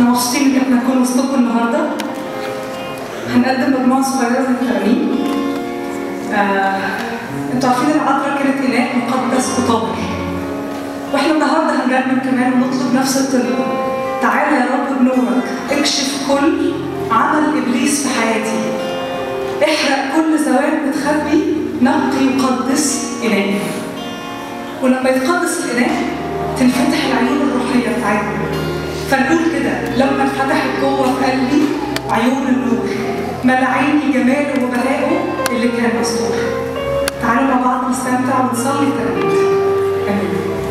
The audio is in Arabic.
احنا مبسوطين ان احنا نكون وسطكم النهارده. هنقدم مجموعه صغيره من الترانيم. انتوا عارفين العذراء كانت اله مقدس وطاهر، واحنا النهارده هنرنم كمان ونطلب نفس الطلب. تعالى يا رب بنورك، اكشف كل عمل ابليس في حياتي، احرق كل زوال متخبي، نقي وقدس إناء. ولما يتقدس الإناء تنفتح العيون الروحية بتاعتنا، فنقول كده لما اتفتحت جوه في قلبي عيون النور، ملا عيني جماله وبهائه اللي كان مستور. تعالوا مع بعض نستمتع ونصلي ترنيمة. آمين.